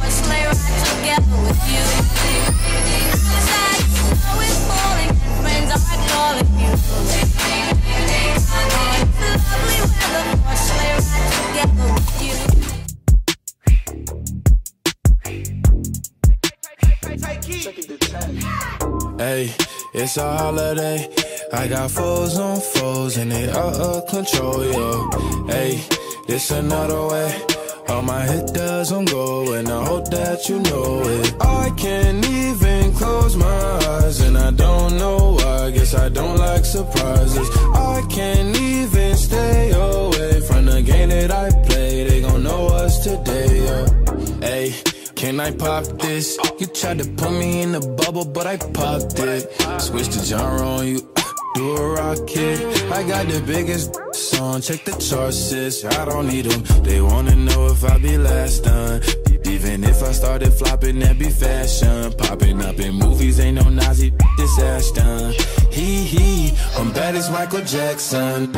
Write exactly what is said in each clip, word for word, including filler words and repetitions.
a sleigh ride together with you. Outside, snow is falling and friends are calling you. It's lovely weather for a sleigh ride together with you. Hey, it's a holiday. I got foes on foes and they out of control, yo. Hey, this another way. All my hit doesn't go and I hope that you know it. I can't even close my eyes and I don't know why. Guess I don't like surprises. I can't even stay away from the game that I play. They gon' know us today, yeah. Hey, can I pop this? You tried to put me in the bubble, but I popped it. Switch the genre on you, do a rocket. I got the biggest song, check the charts, sis. I don't need them. They wanna know if I be last done. Even if I started flopping, that be fashion. Popping up in movies, ain't no Nazi, this Ashton. Hee hee, I'm bad as Michael Jackson.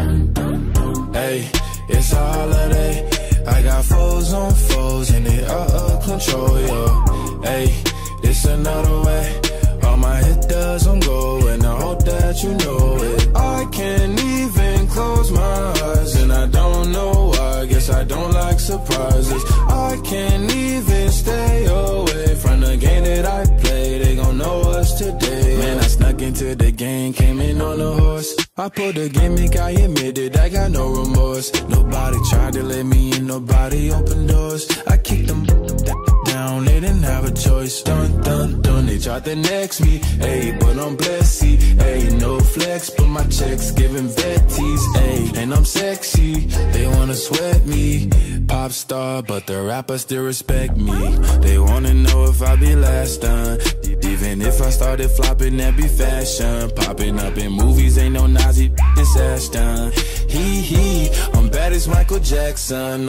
Hey, it's a holiday. I got foes on foes and they out of control, yo. Hey, it's another way. All my hit doesn't go and I hope that you know it. I can't even close my eyes and I don't know why. Guess I don't like surprises. I can't even stay away from the game that I play. They gon' know us today. Man, I snuck into the game, came in on a horse. I pulled a gimmick, I admitted I got no remorse. Nobody tried to let me in, nobody opened doors. I kicked them down, they didn't have a choice. Dun, dun, dun, they tried to next me. Ayy, but I'm blessed, see. Ayy, no flex, but my checks giving vetties. Ayy, and I'm sexy, they wanna sweat me. Pop star, but the rappers still respect me. They wanna know if I be last done. Even if I started flopping, that be fashion. Popping up in movies, ain't no Nazi, this Ashton. Hee hee, I'm bad as Michael Jackson.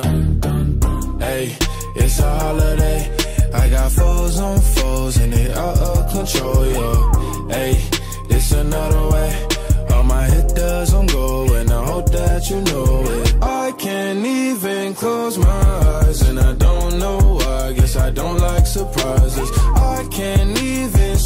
Hey, it's a holiday. I got foes on foes and they out of control, yo. Hey, it's another way. All my hit doesn't go and I hope that you know it. I can't even close my eyes and I don't know why. Guess I don't like surprises. I can't even